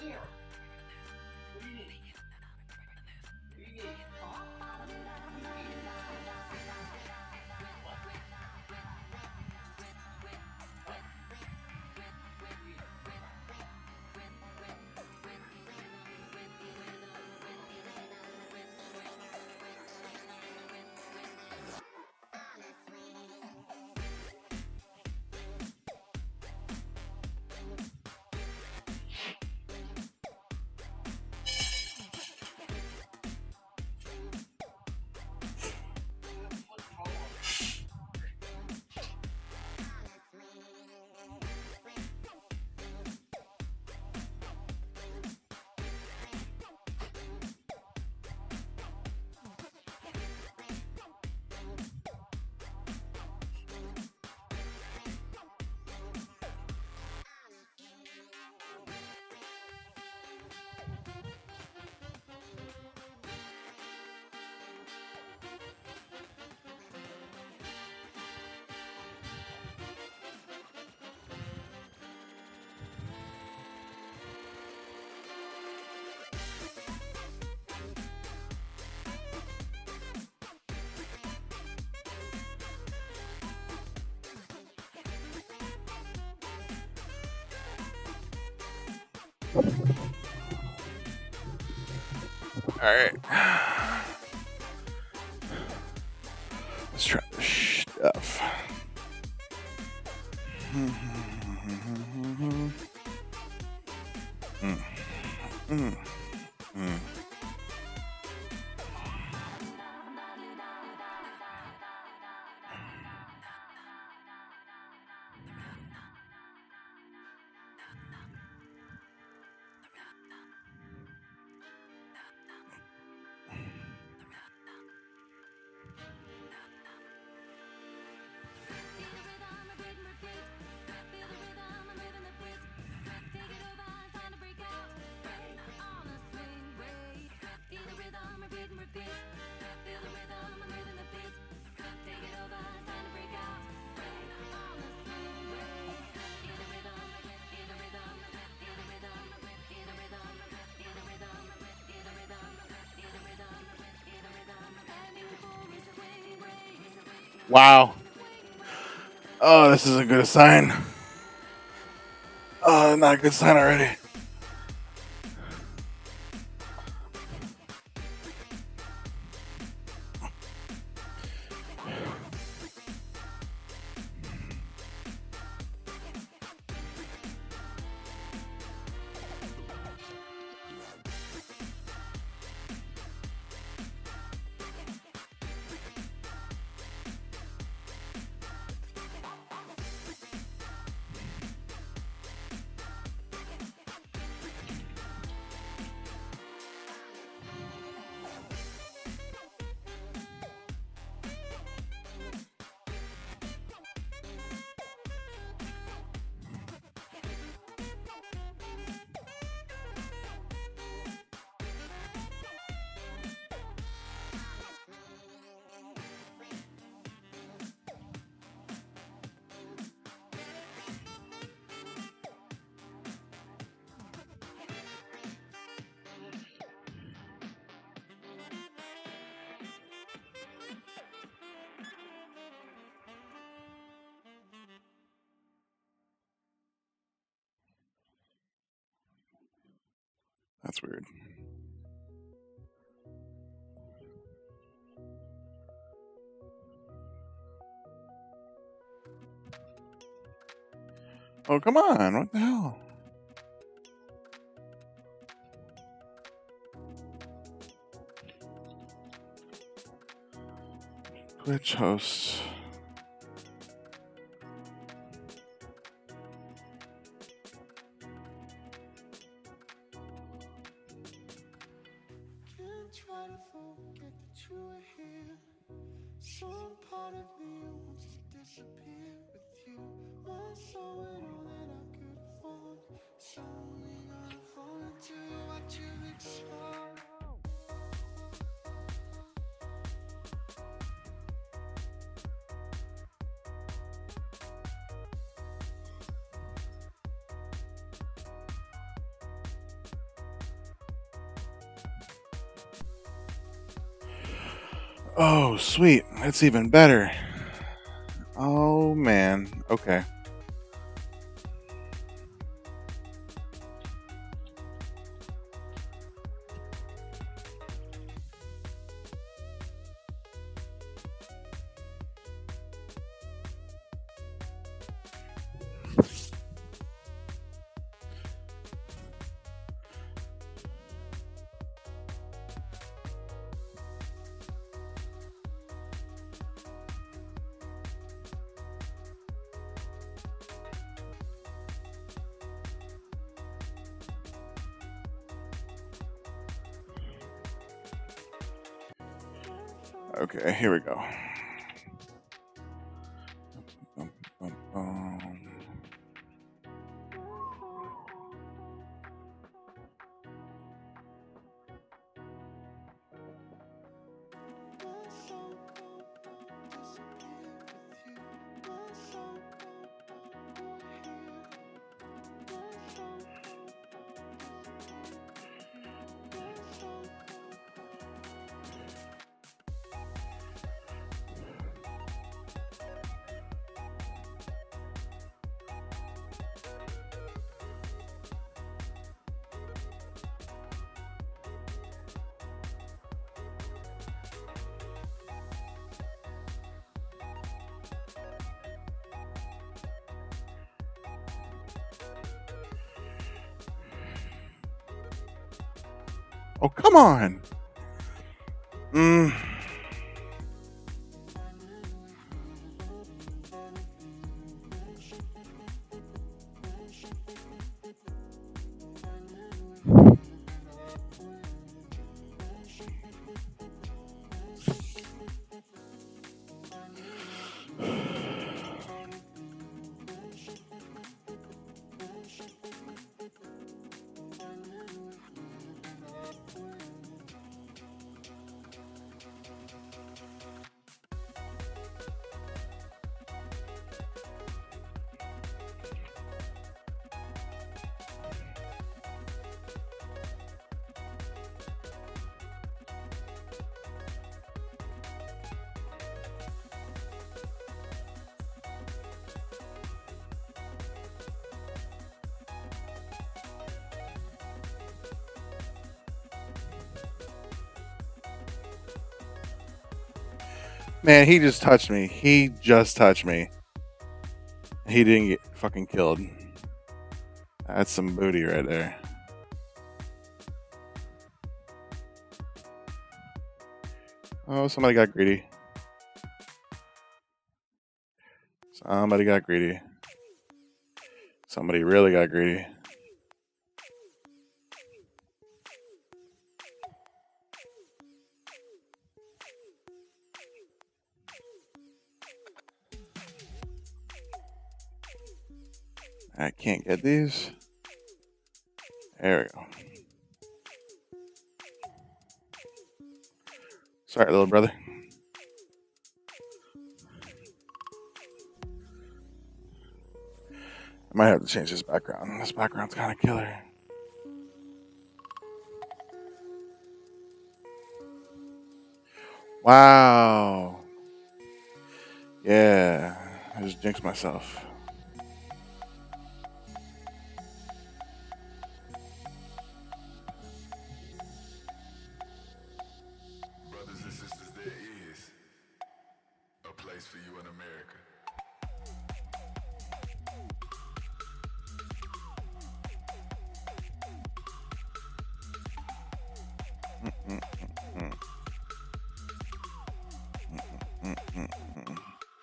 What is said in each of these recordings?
Alright. Let's try this stuff. Wow. Oh, this is a good sign. Oh, not a good sign already. That's weird. Oh, come on. What the hell? Twitch hosts. Try to forget that you were here. Some part of me wants to disappear with you. My soul and all that I could afford. So we gotta fall into what you explore. Oh, sweet. That's even better. Oh, man. Okay. Okay, here we go. Bum, bum. Oh, come on. Mm. Man, he just touched me. He just touched me. He didn't get fucking killed. That's some booty right there. Oh, somebody got greedy. Somebody got greedy. Somebody really got greedy. I can't get these. There we go. Sorry, little brother. I might have to change this background. This background's kind of killer. Wow. Yeah. I just jinxed myself. Brothers and sisters, there is a place for you in America. Mm-mm-mm. Mm-mm-mm.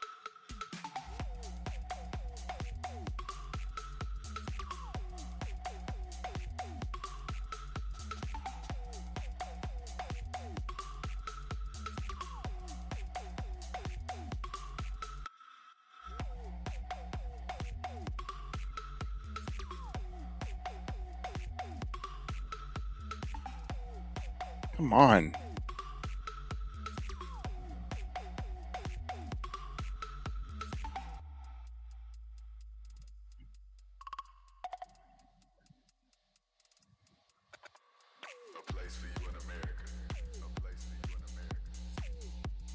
Come on. A place for you in America. A place for you in America.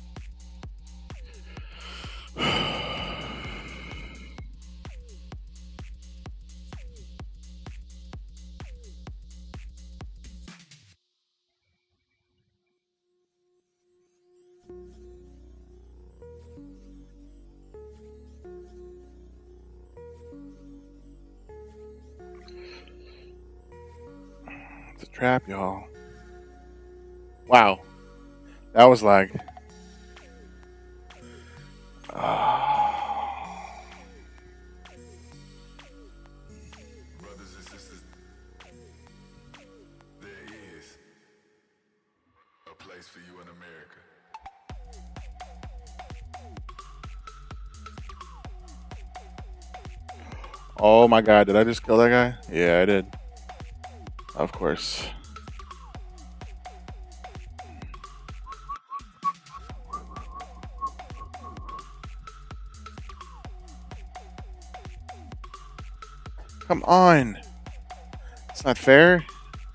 It's a trap, y'all. Wow. That was like. Brothers and sisters, there is a place for you in America. Oh my god, did I just kill that guy? Yeah, I did. Of course. Come on. It's not fair.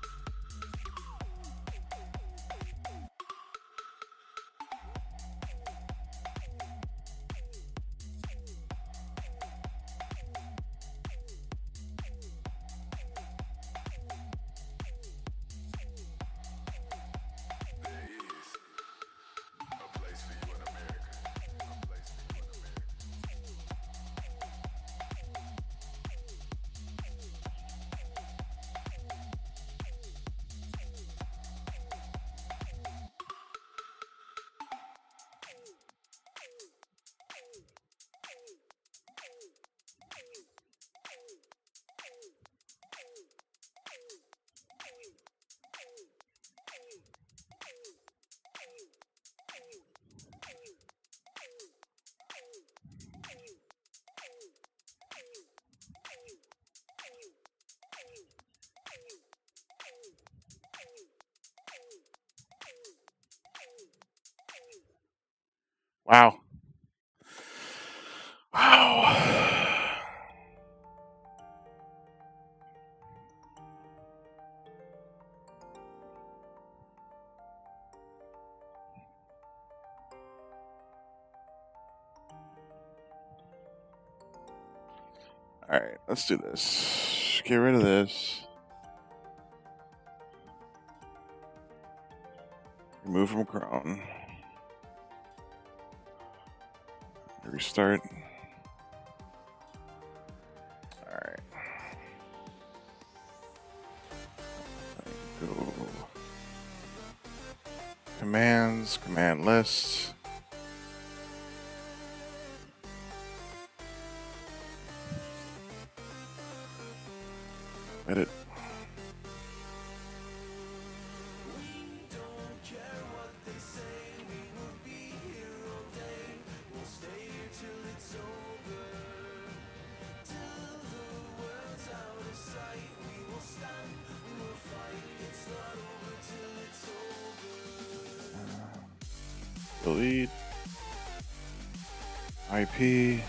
There is a place for you in America. A place for you in America. Wow. Wow. Alright, let's do this. Get rid of this. Remove from Chrome. Restart. Alright. Go. Commands, command list. Edit. Delete. IP.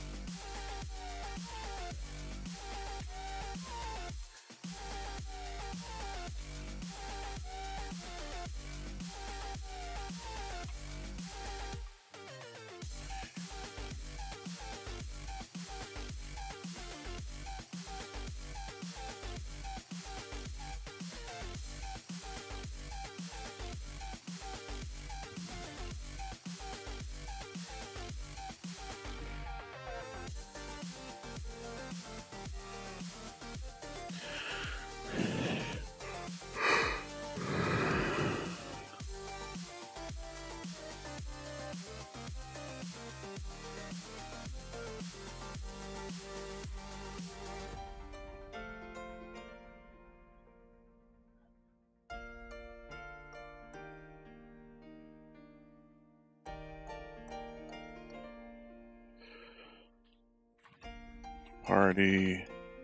Party.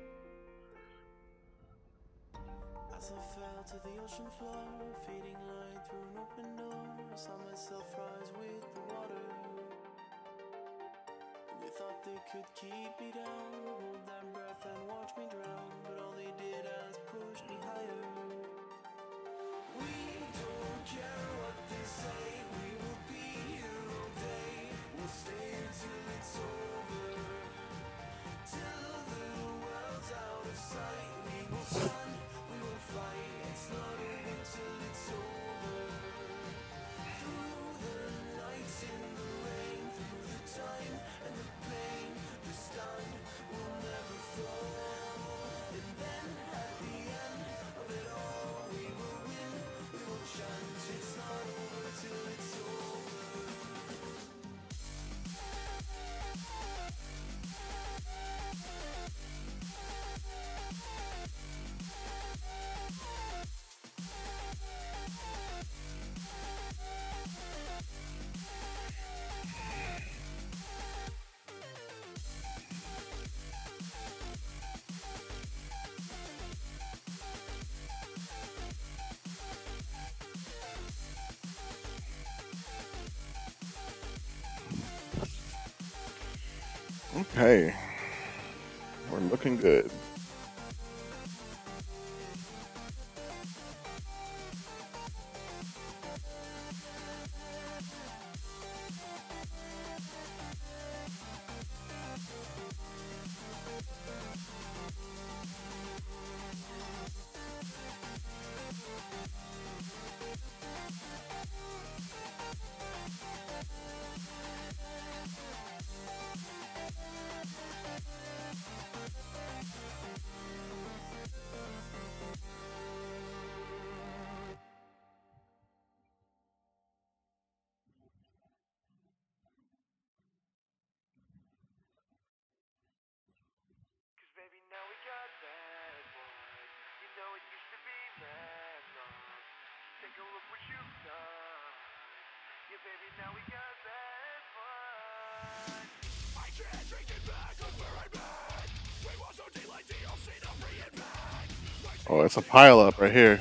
As I fell to the ocean floor, fading light through an open door, I saw myself rise with the water. They thought they could keep me down, hold their breath and watch me drown, but all they did is push me higher. We don't care what they say, we will be here all day, we'll stay until it's over, till the world's out of sight. We will stand, we will fight, it's not over till it's over. Through the nights in the rain, through the time and the pain, the stand will never fall. And then Okay. We're looking good. Cause baby, now we got bad blood. You know it used to be mad love. Take a look what you've done. Yeah, baby, now we got bad blood. I can't take it back on where I'm at. We was so deep like DLC, not reinvent. Oh, it's a pile up right here.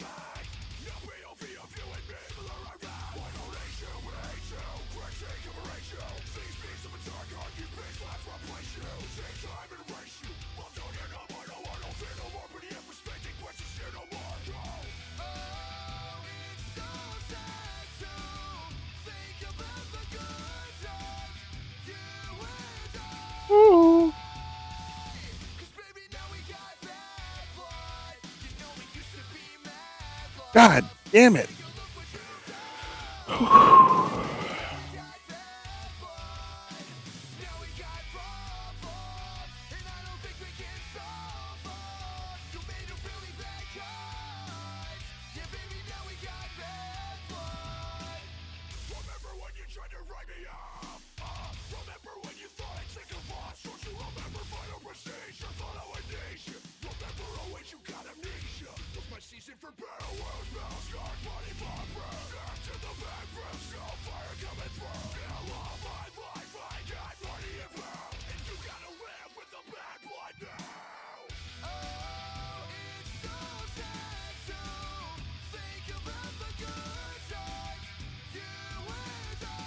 Ooh. God damn it. Remember when you tried to write me off? Remember when you thought I'd take a loss? Don't you remember final prestige? You thought I would need you. Remember always you got amnesia. Was my season for battle wounds, battle scars, body bomb breath. Back to the back breath, still fire coming through. Kill all my life, I got money and power. And you gotta live with the bad blood now. Oh, it's so sad to think about the good times you and I.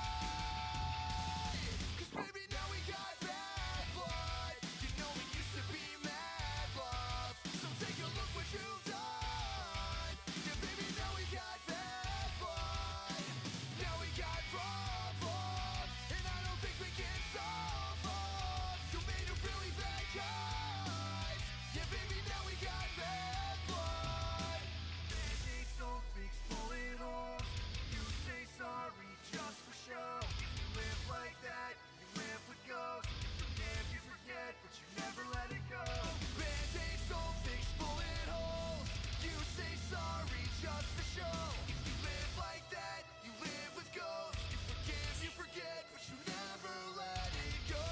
Cause baby, now we got bad blood. You know we used to be mad love. So take a look what you've done. Yeah, baby, now we got bad blood. Now we got problems, and I don't think we can solve them. You made a really bad choice. Yeah, baby, now we got bad blood. Band-aids don't fix bullet holes. You say sorry just for show. You live like that, you live with ghosts. You forget, but you never let it go. Band-aids don't fix bullet holes. You say sorry just for show. You live like that, you live with ghosts. You forgive, you forget, but you never let it go.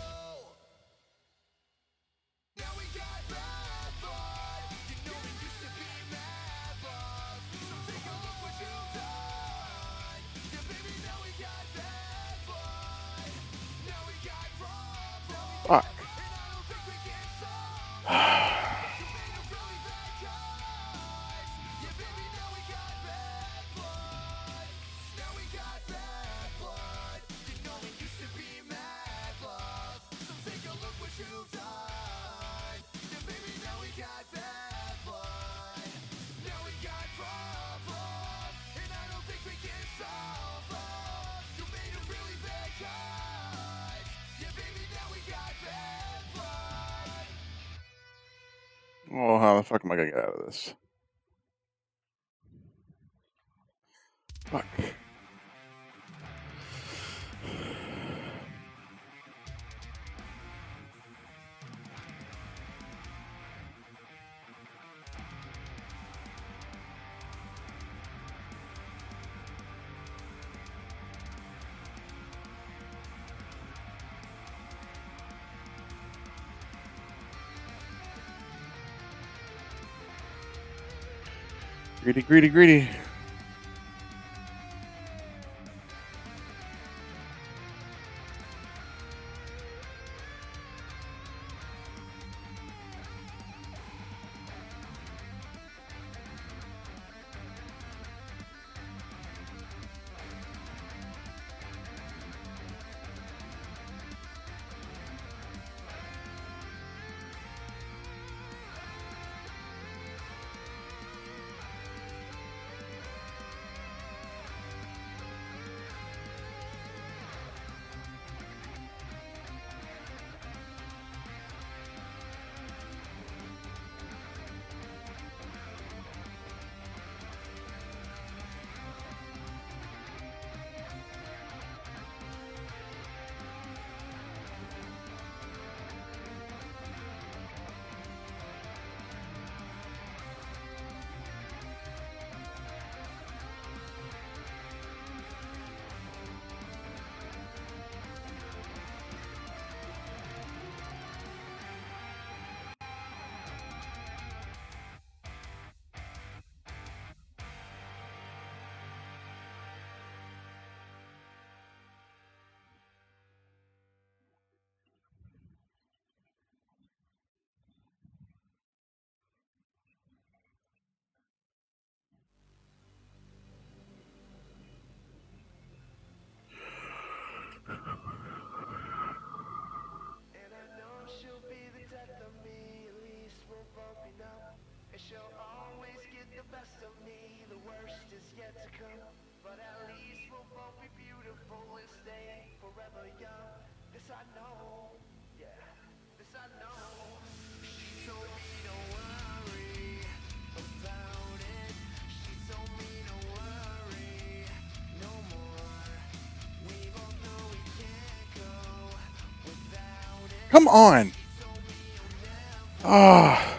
Now we got bad blood. You know we used to be mad love. So take a look what you've done. Yeah, baby, now we got bad blood. Now we got problems. Fuck. And I don't think we can solve them. You made a really bad choice. Yeah, baby, now we got bad blood. Now we got bad blood. You know we used to be mad love. So take a look what you've done. Yeah, baby, now we got bad blood. Now we got problems, and I don't think we can solve them. You made a really bad choice. Yeah, baby, now we got bad blood. Oh, how the fuck am I gonna get out of this? Fuck. Greedy, greedy, greedy. Come on. Ah.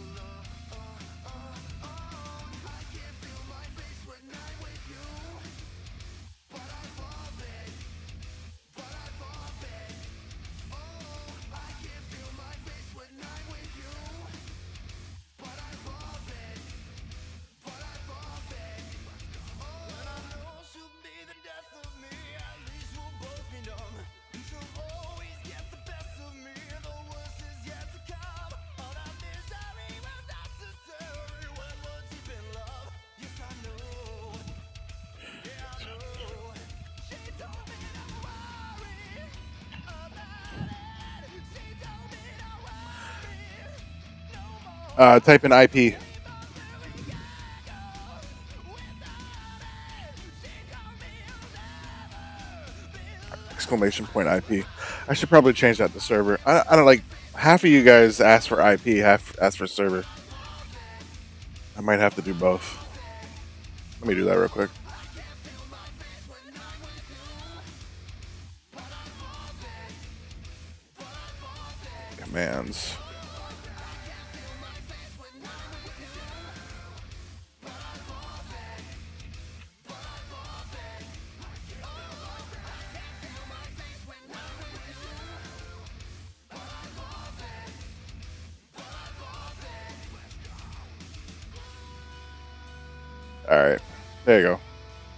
Type in IP. Exclamation point IP. I should probably change that to server. I don't like half of you guys ask for IP, half ask for server. I might have to do both. Let me do that real quick. Commands. All right, there you go.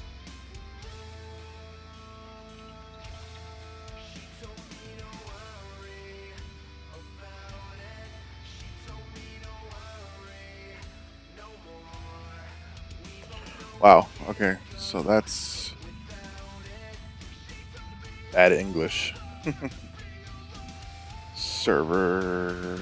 Wow. Okay, so that's bad English. Server.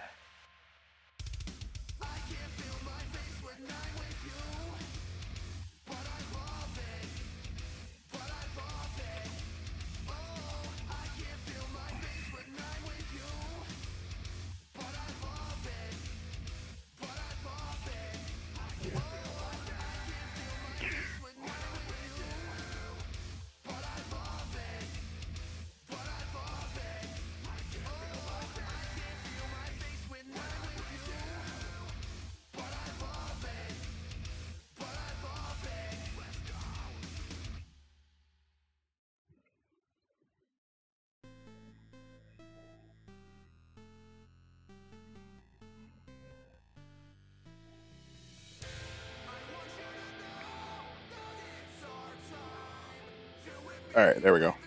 All right, there we go.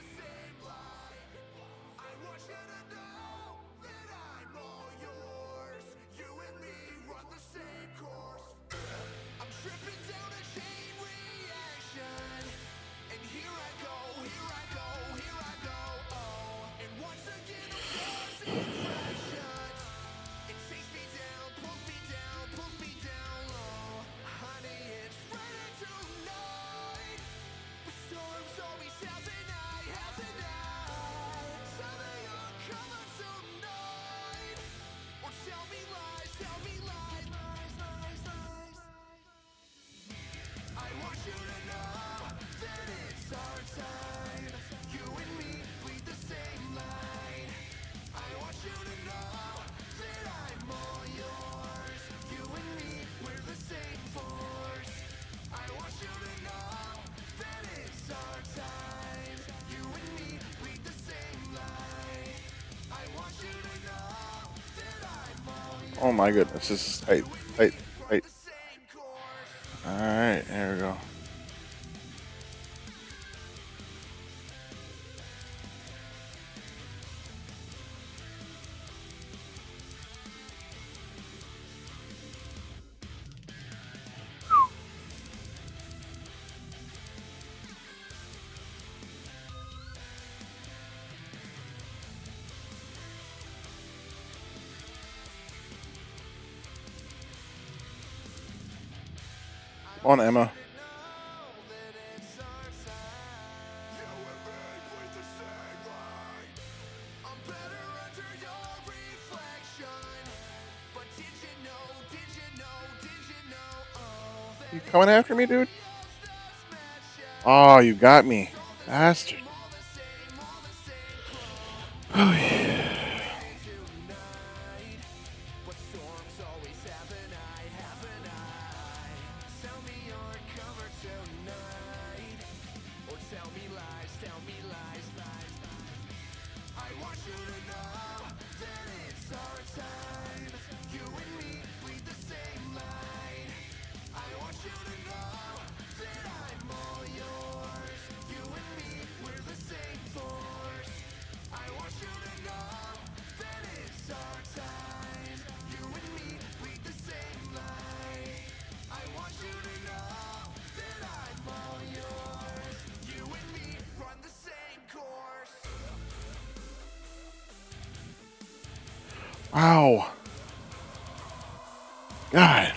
Oh my goodness, this is tight, tight, tight. All right, there we go. Come on, Emma. You coming after me, dude? Oh, you got me, bastard. Oh yeah. Wow. God.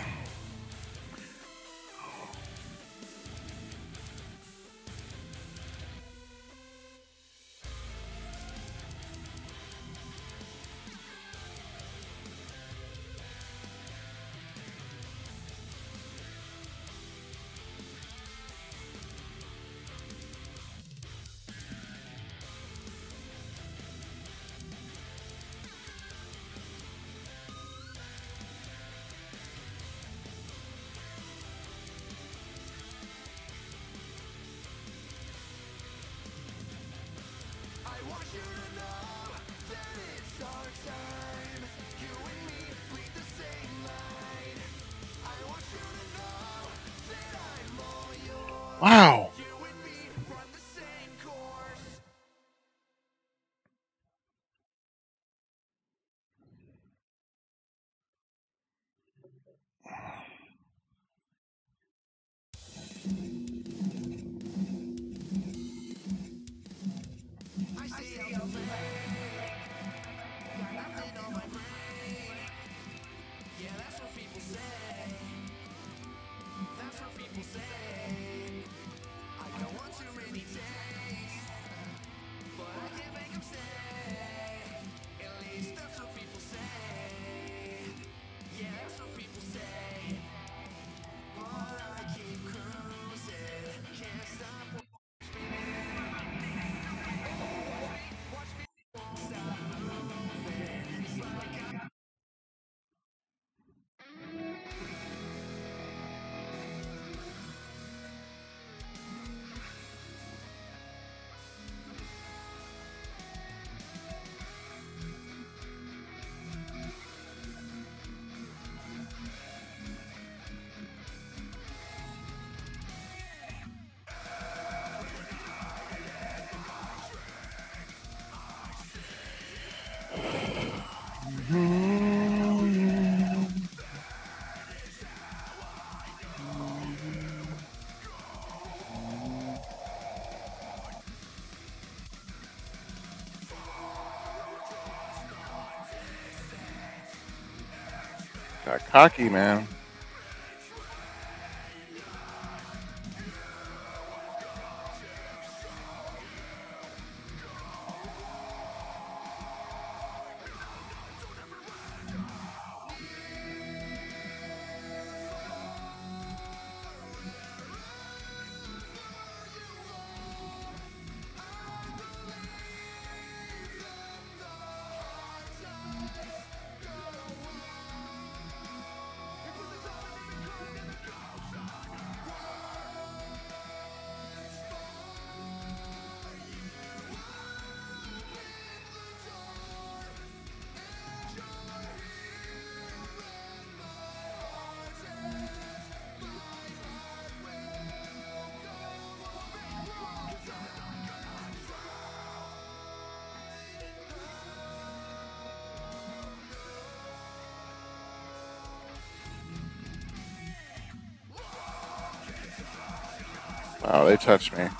Wow. Got cocky, man. Wow, they touched me.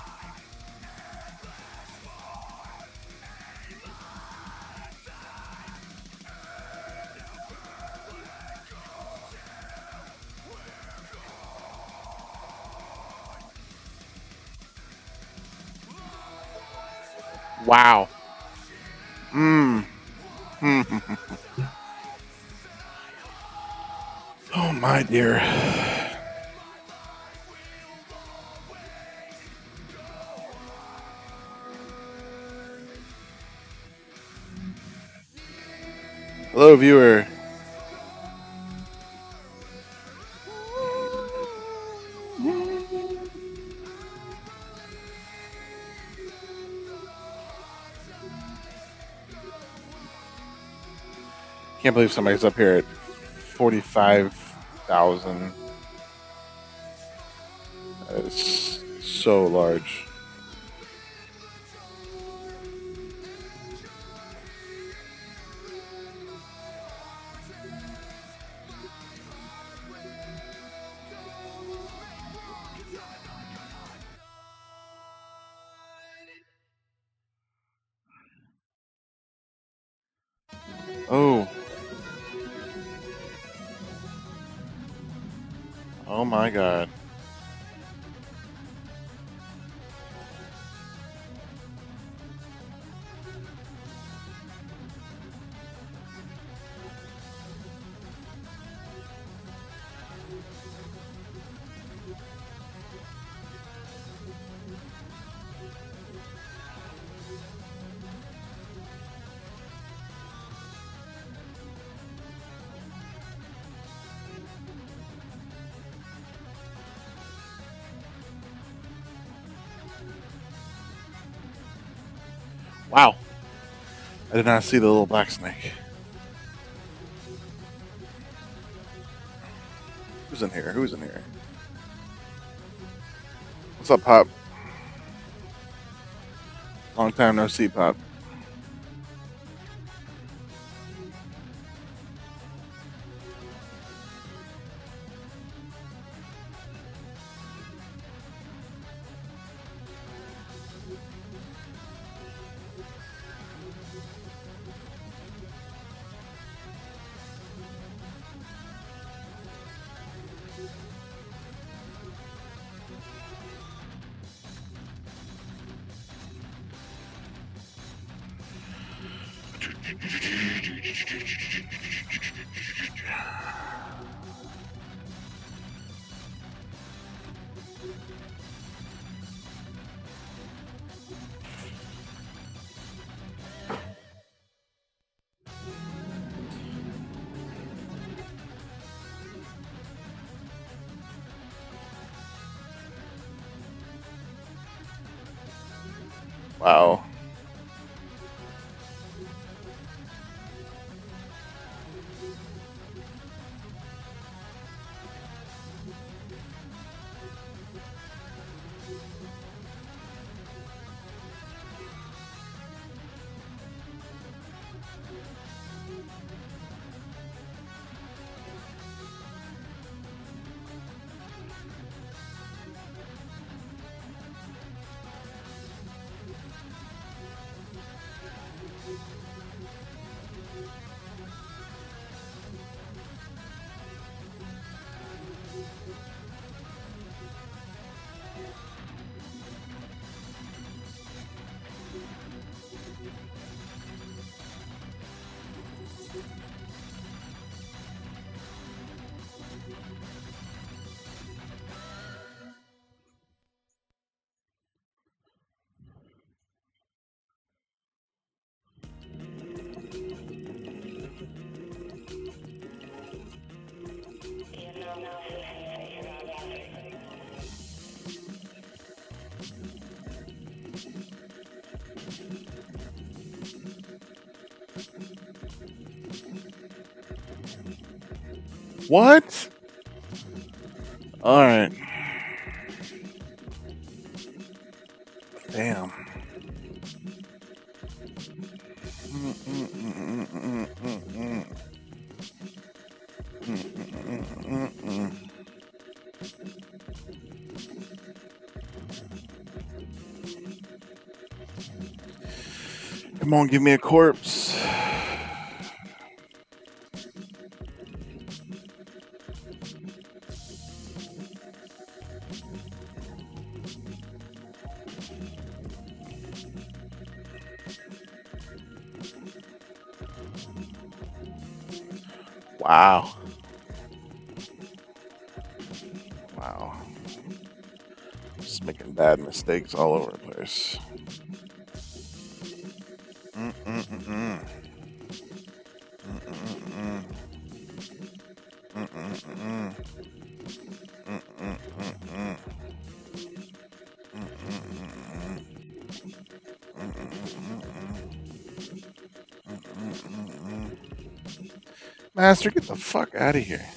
Wow. Mmm. Oh my dear. Hello, viewer. Can't believe somebody's up here at 45,000. That is so large. Oh. Oh my god. Wow. I did not see the little black snake. Who's in here? Who's in here? What's up, Pop? Long time no see, Pop. Wow. What? All right. Damn. Come on, give me a corpse. Wow. Wow. Just making bad mistakes all over the place. Mm-mm-mm-mm. Mm-mm. Mm, mm, mm, mm, mm. Mm, mm, mm, mm, mm, mm. Master, get the fuck out of here.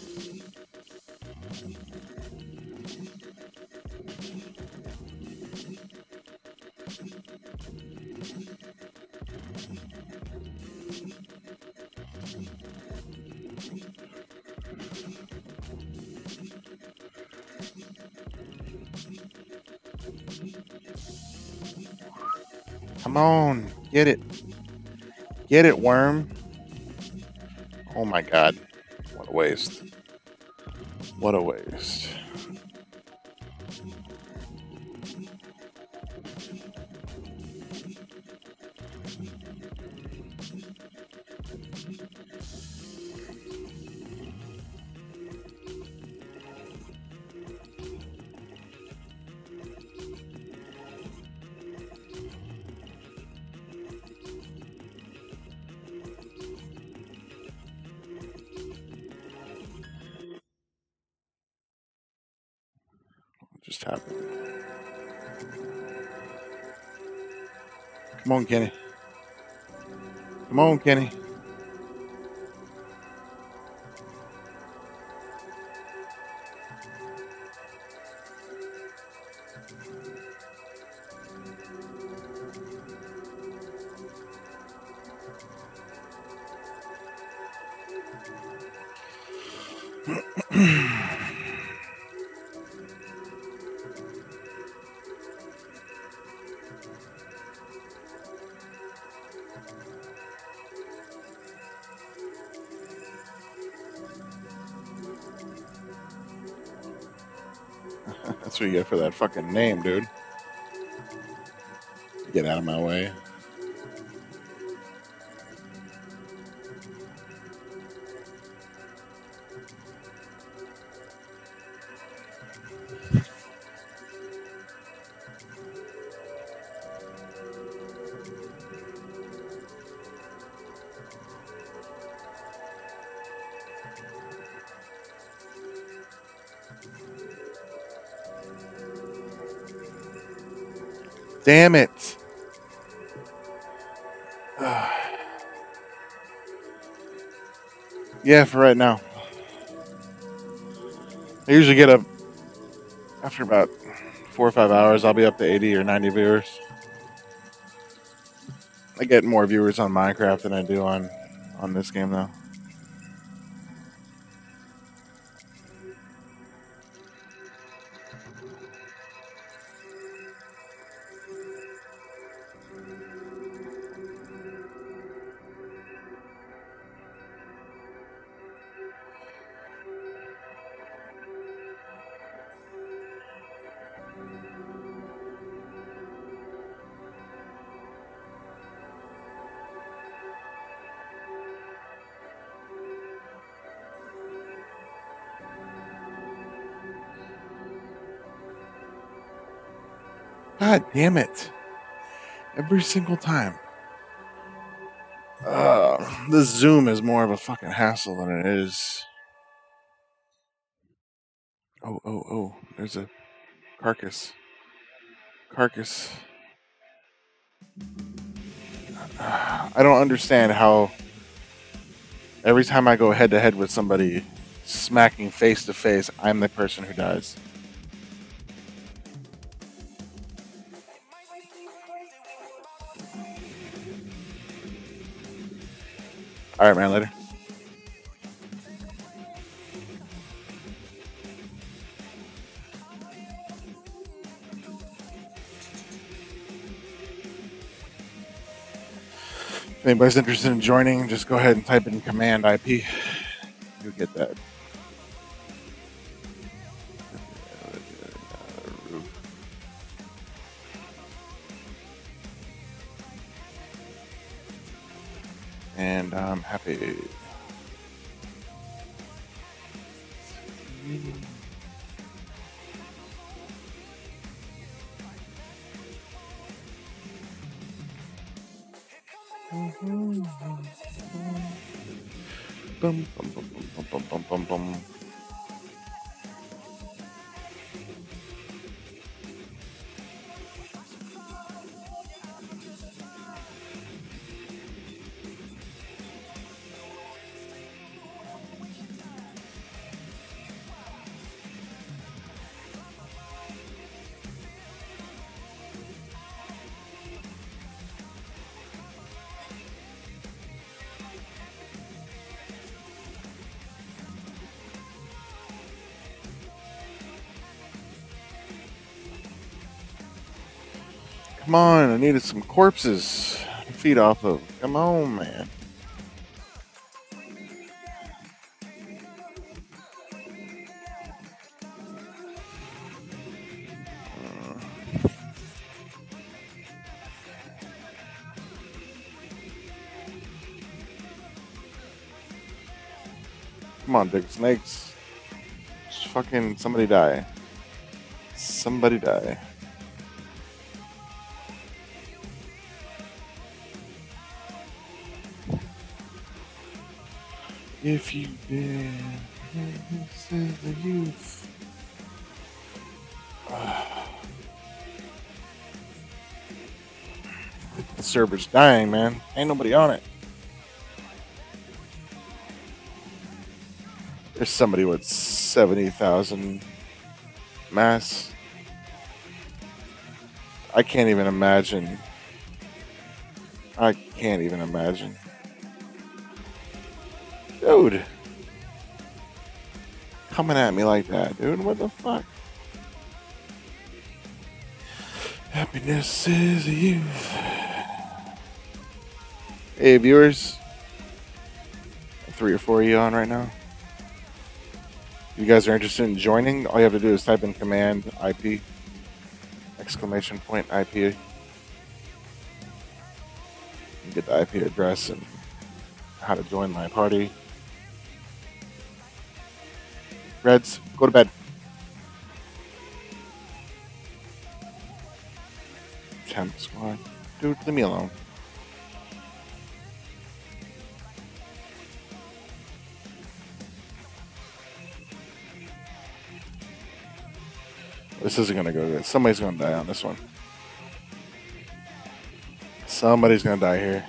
Come on, get it. Get it, worm. Oh my god. What a waste. What a waste. What just happened? Come on, Kenny. Come on, Kenny. That's what you get for that fucking name, dude. Get out of my way. Damn it. Yeah, for right now. I usually get up after about 4 or 5 hours. I'll be up to 80 or 90 viewers. I get more viewers on Minecraft than I do on this game, though. God damn it. Every single time. This Zoom is more of a fucking hassle than it is. Oh. There's a carcass. Carcass. I don't understand how every time I go head to head with somebody smacking face to face, I'm the person who dies. Alright, man, later. If anybody's interested in joining, just go ahead and type in command IP. You'll get that. And I'm happy. Bum, bum, bum, bum, bum, bum, bum, bum. Come on, I needed some corpses to feed off of. Come on, man. Come on, big snakes. Just fucking somebody die. Somebody die. If you did, this is the youth. The server's dying, man. Ain't nobody on it. There's somebody with 70,000 mass. I can't even imagine. I can't even imagine. Dude. Coming at me like that, dude. What the fuck? Happiness is a youth. Hey, viewers. 3 or 4 of you on right now? If you guys are interested in joining, all you have to do is type in command IP, exclamation point IP. You get the IP address and how to join my party. Reds, go to bed. Temp squad. Dude, leave me alone. This isn't gonna go good. Somebody's gonna die on this one. Somebody's gonna die here.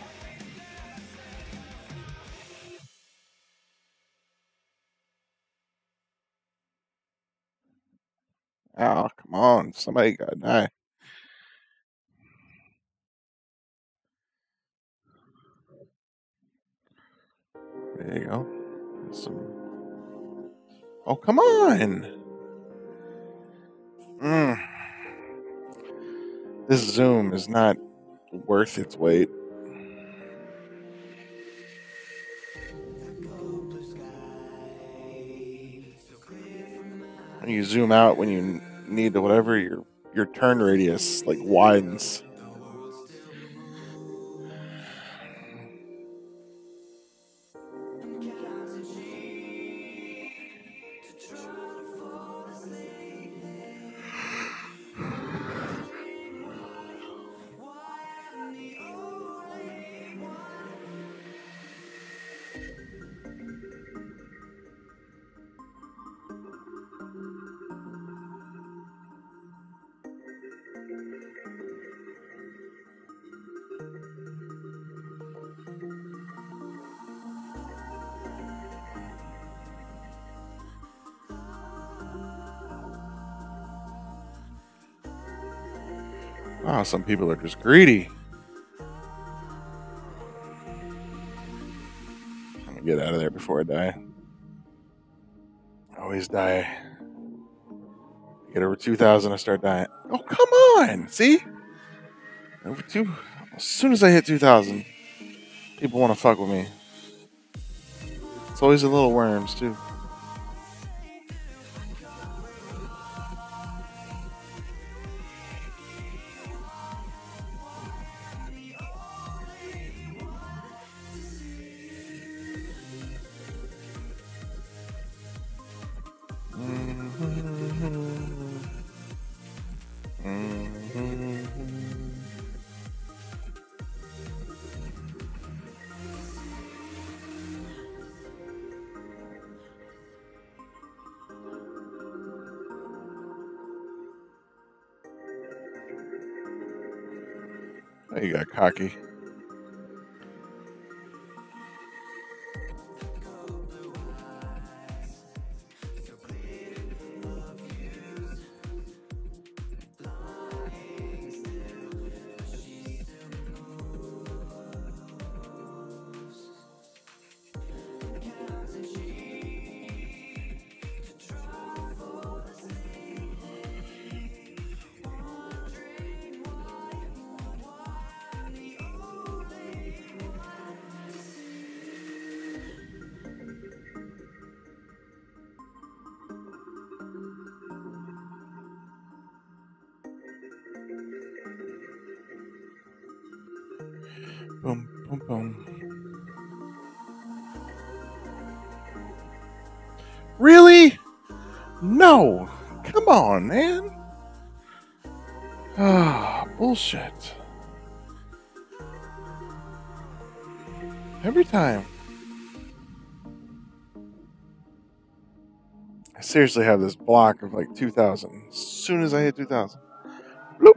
Oh, come on. Somebody gotta die. There you go. Oh, come on. This Zoom is not worth its weight. When you zoom out when you need to whatever, your turn radius like widens. Oh, some people are just greedy. I'm gonna get out of there before I die. I always die. Get over 2,000, I start dying. Oh, come on! See? Over 2. As soon as I hit 2,000, people want to fuck with me. It's always the little worms, too. Oh, you got cocky. Boom, boom, boom. Really? No. Come on, man. Ah, bullshit. Every time. I seriously have this block of like 2,000. As soon as I hit 2,000. Bloop.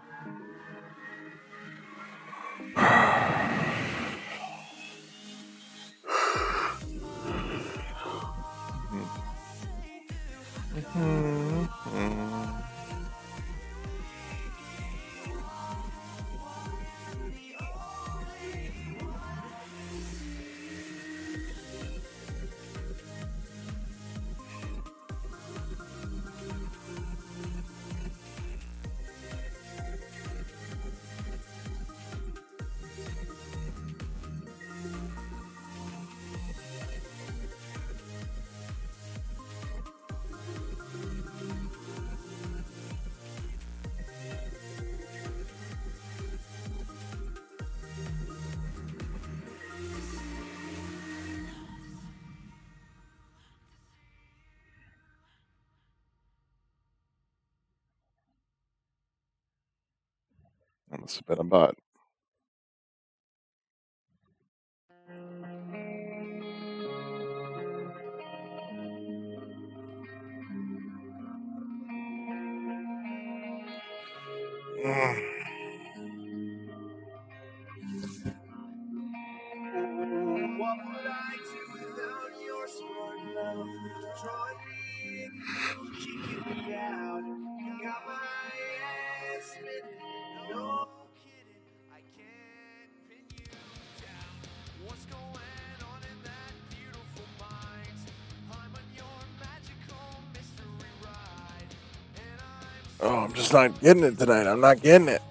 I must have been a bot. What would I do without your smart love? Drawing me in, kicking me out. Got my ass spinning. No kidding, I can't pin you down. What's going on in that beautiful mind? I'm on your magical mystery ride, and Oh, I'm just not getting it tonight. I'm not getting it.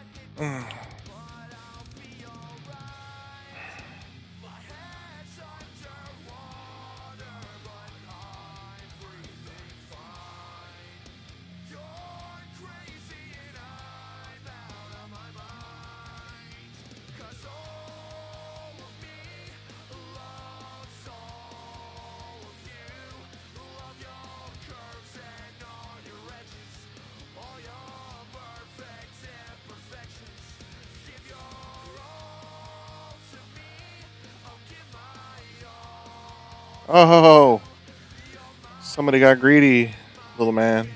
Oh, somebody got greedy, little man.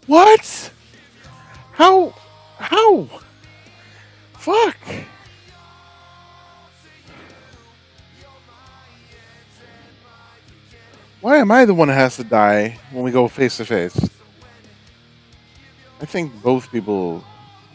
What? How? How? Fuck. Why am I the one that has to die when we go face to face? I think both people.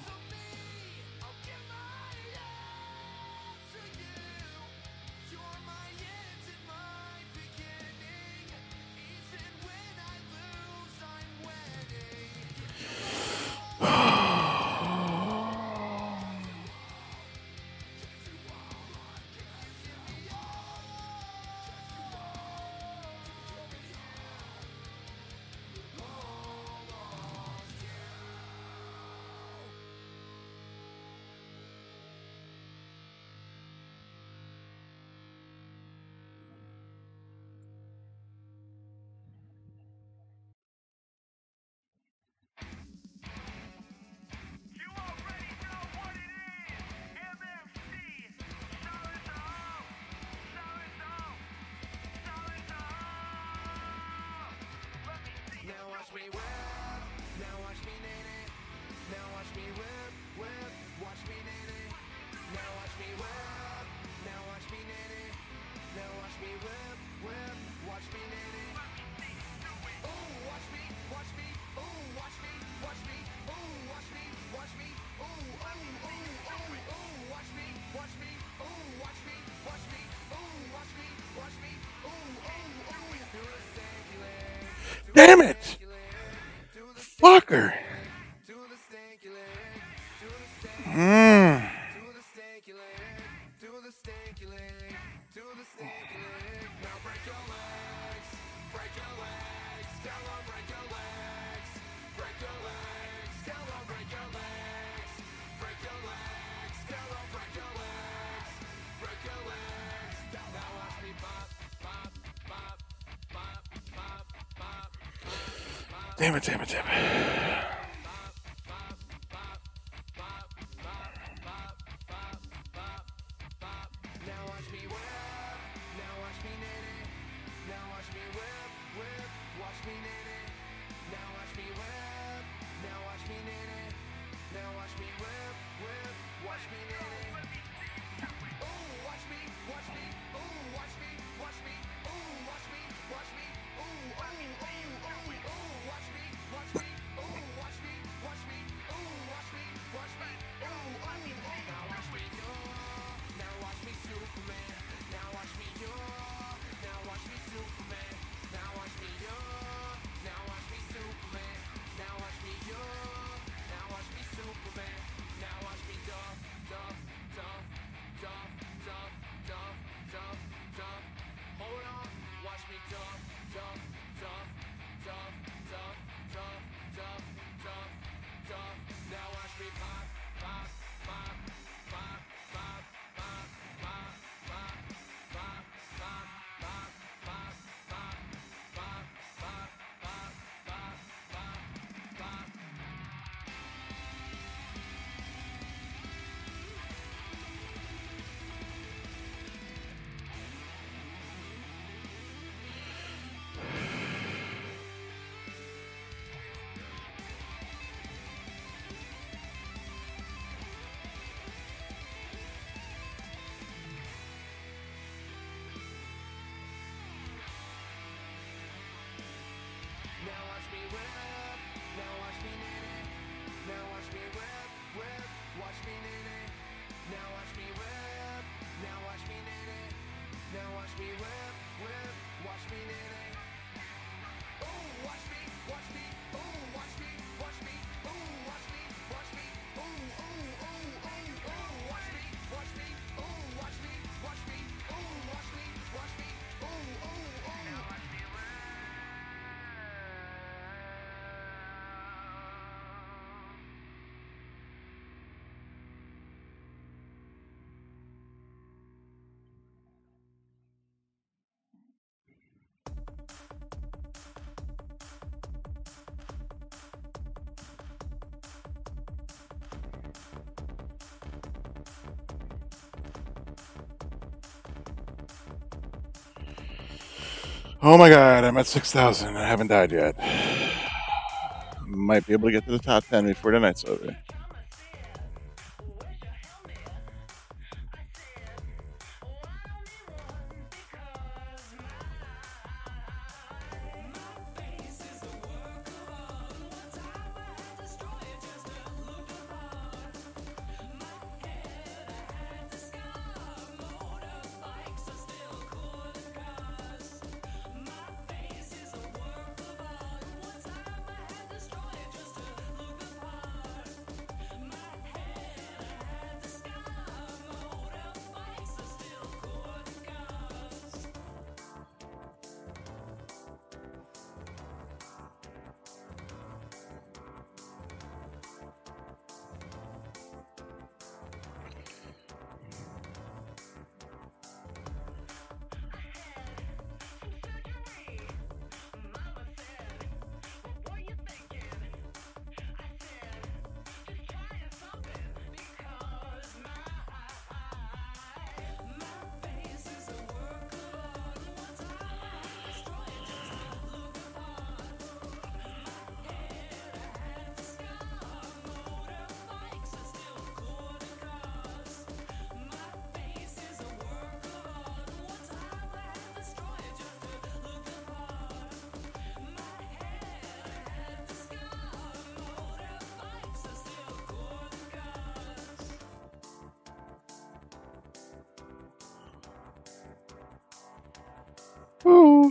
Damn it! Fucker. Mm. Damn it, damn it, damn it. Oh my god, I'm at 6,000. I haven't died yet. might be able to get to the top 10 before the night's over. Woo.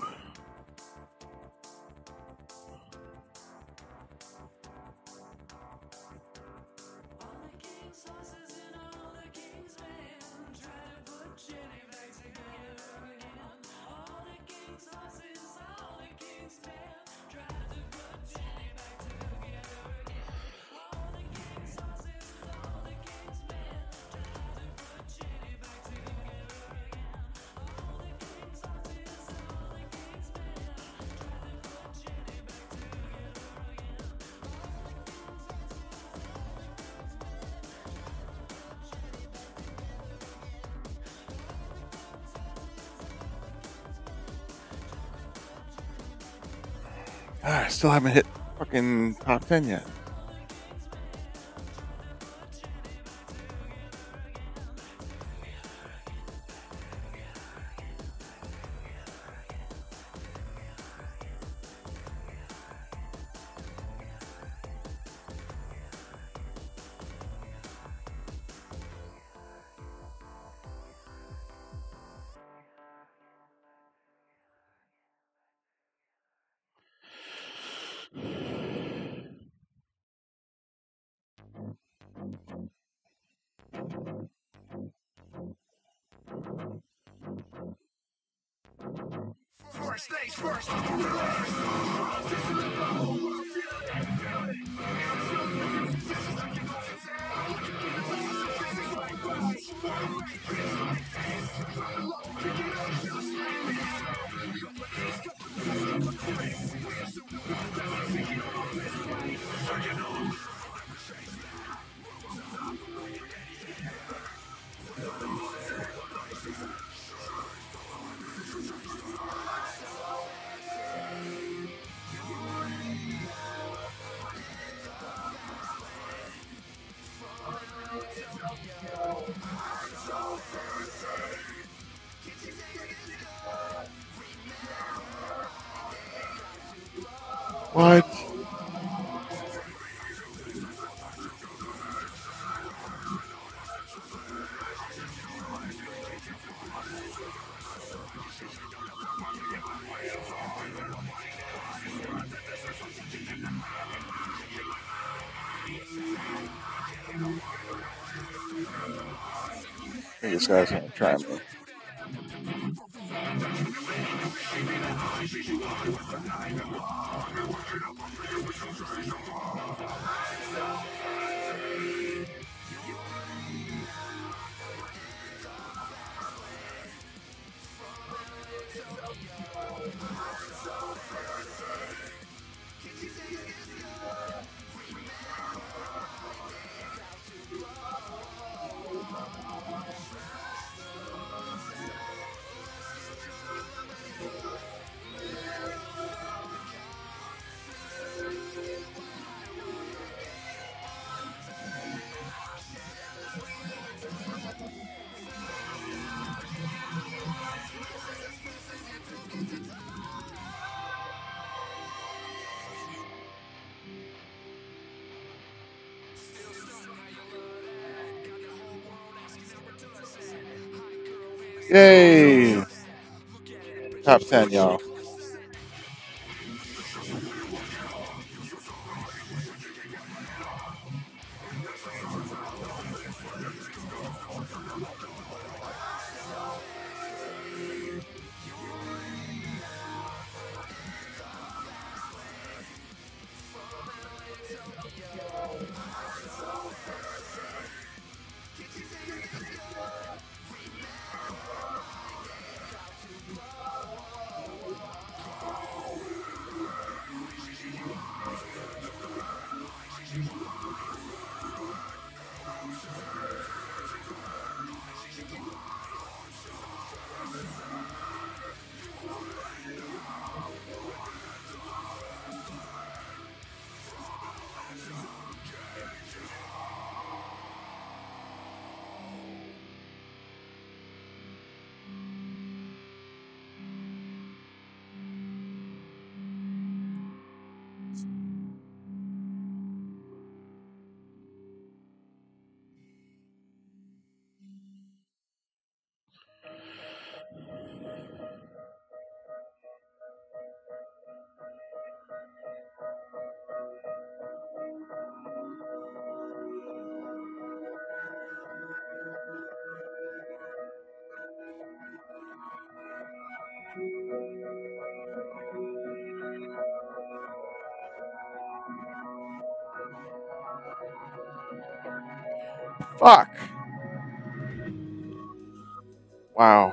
I still haven't hit fucking top 10 yet. First things first. What? I think this guy's gonna try me. Yay! Top 10, y'all. Fuck. Wow.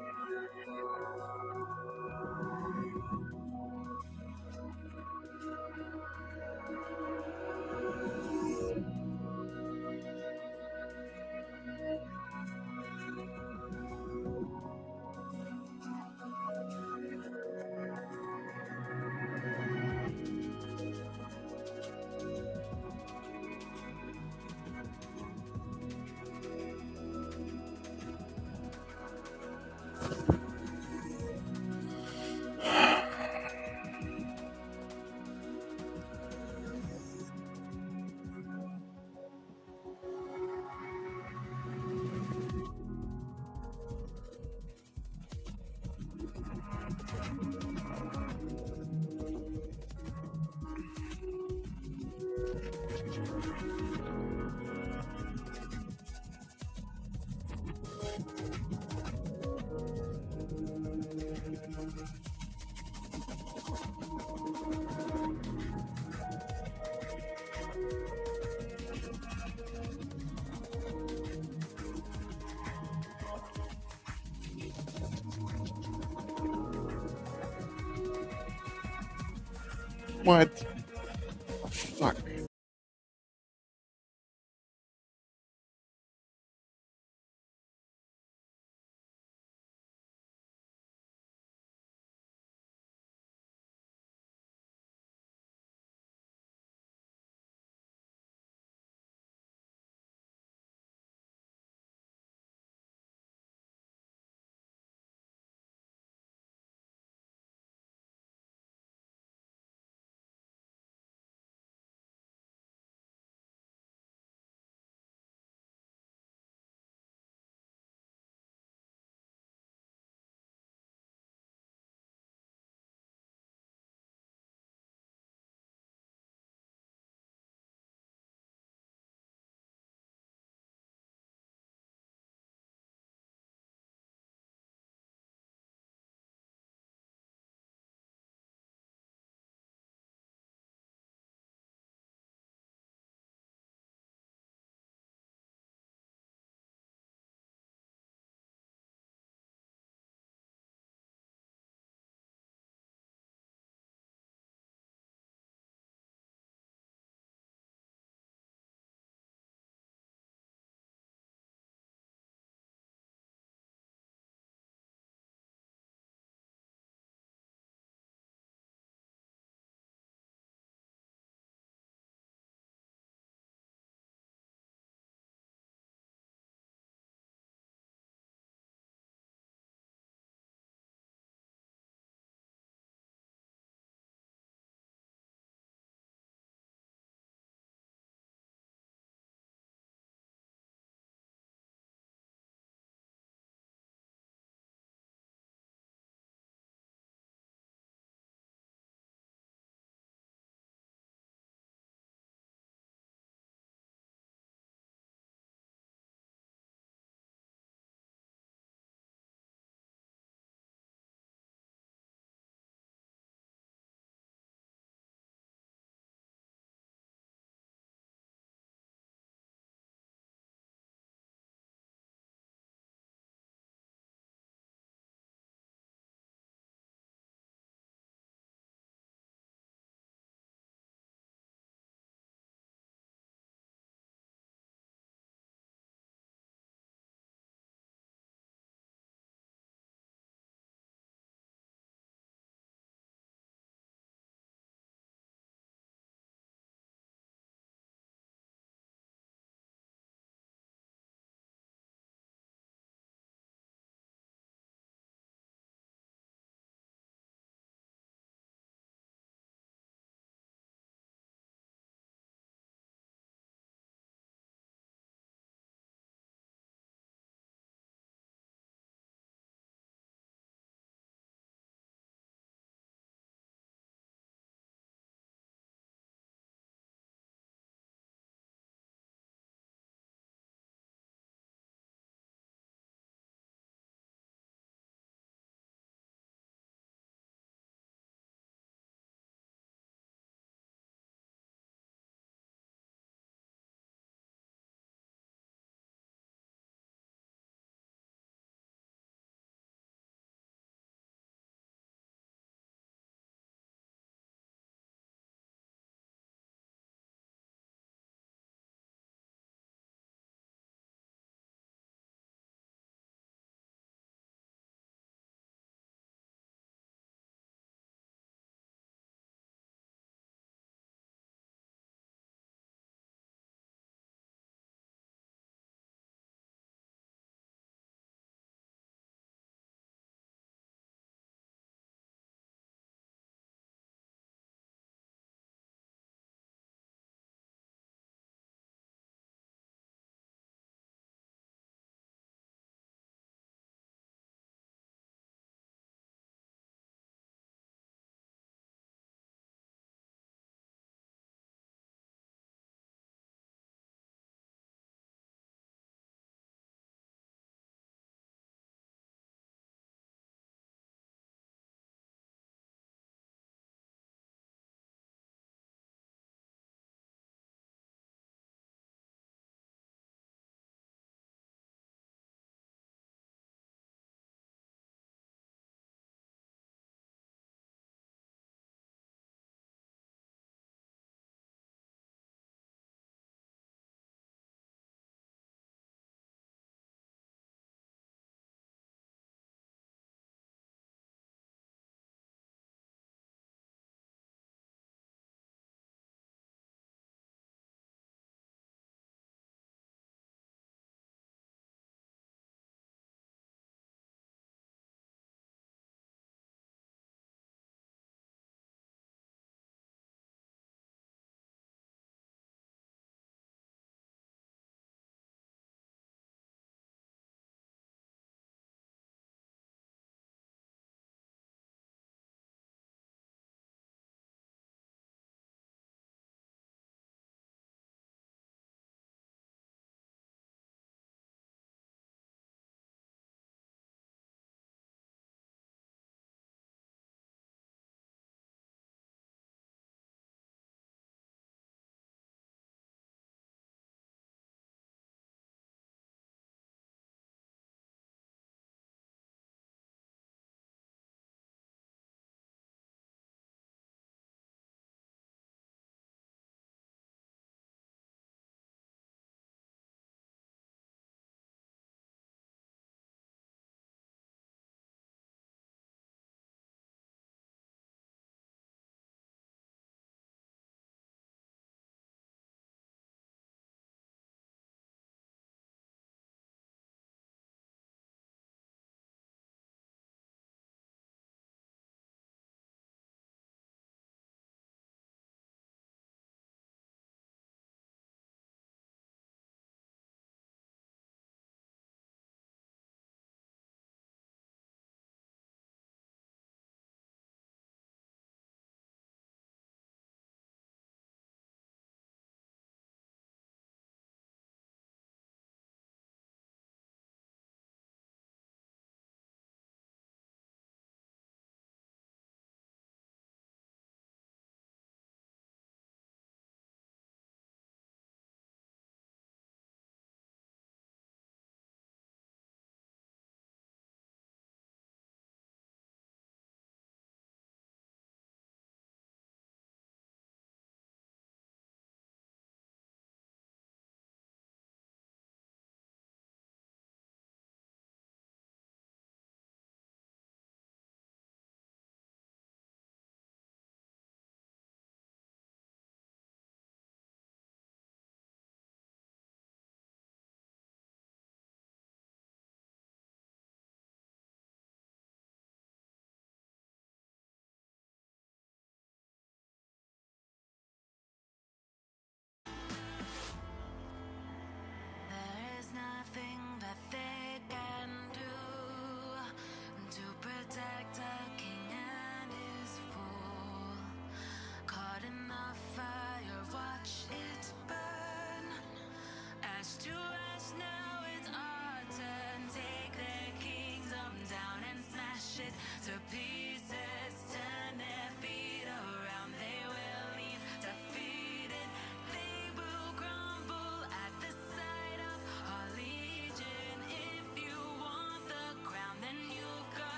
What? Fuck.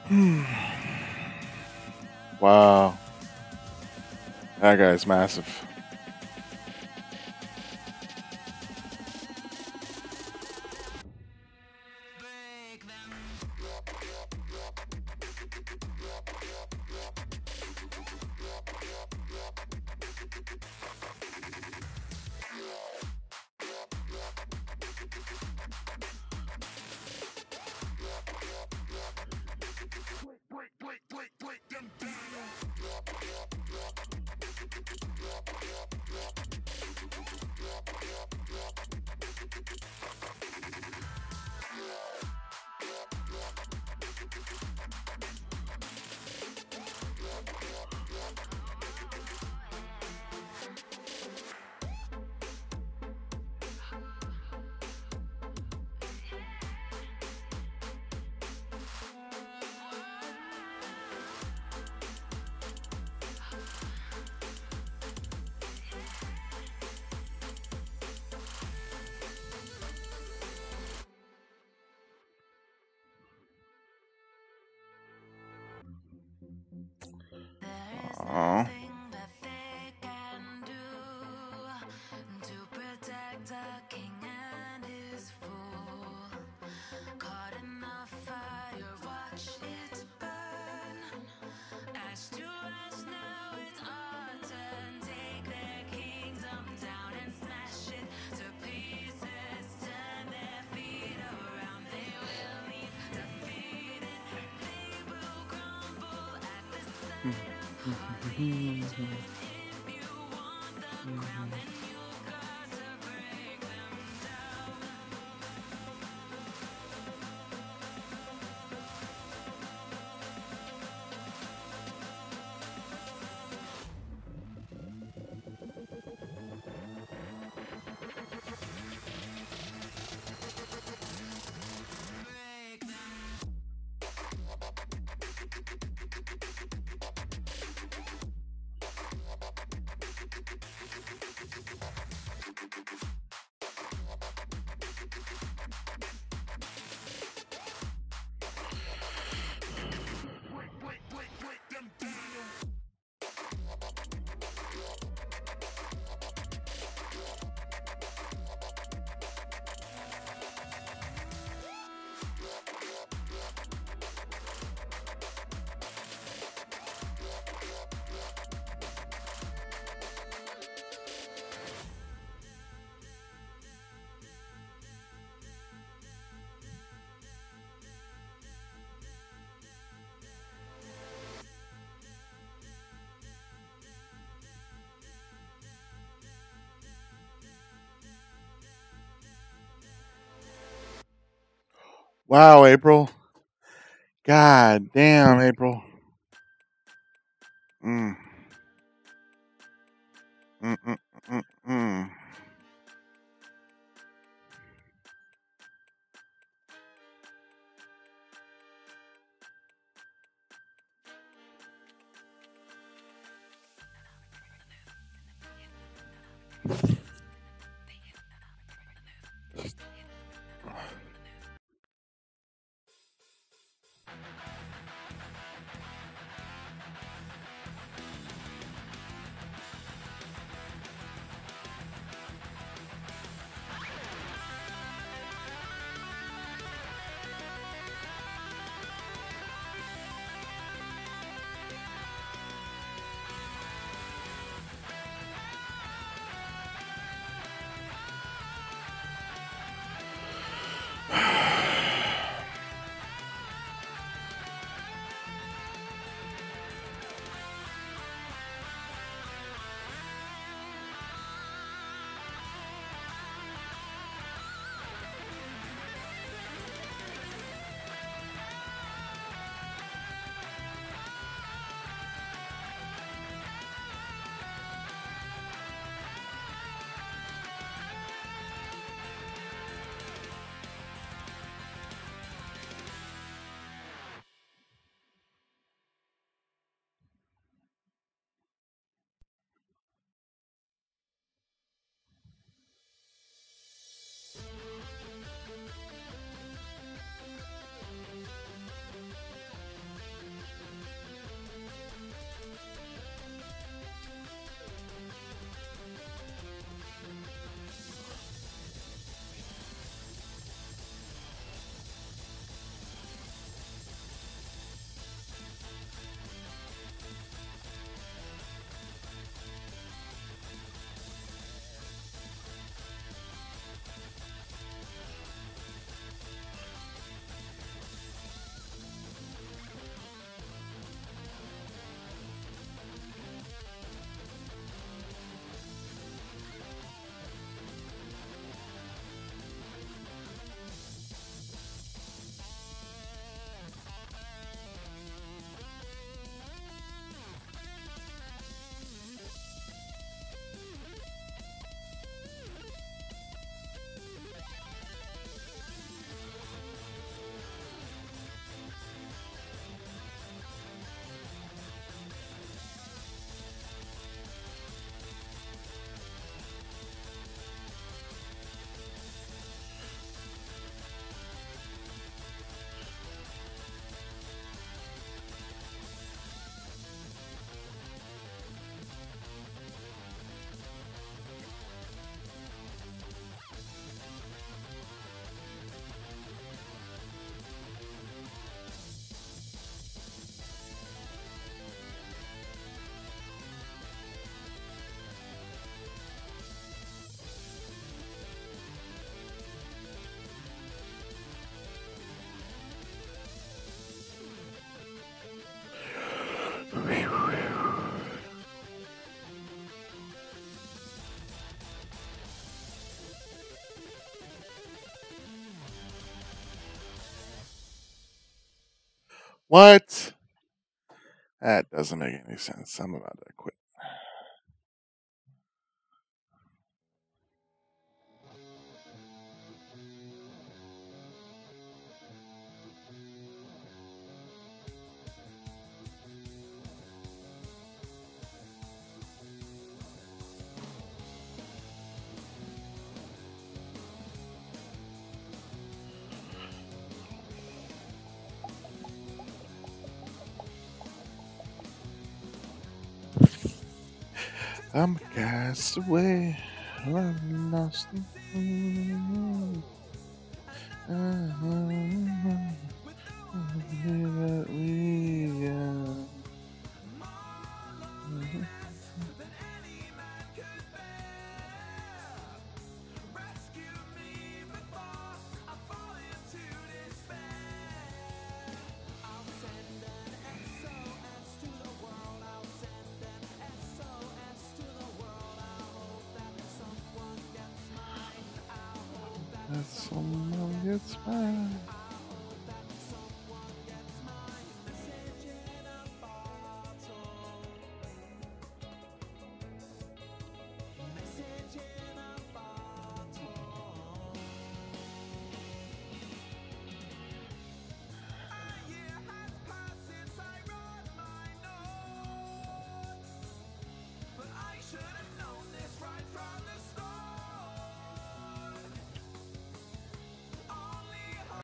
Wow. That guy's massive. Oh. Wow, April. God damn, April. Mm. Mm, mm, mm, mm. What? That doesn't make any sense. I'm about to quit. I'm a castaway. I'm lost. That someone gets mine.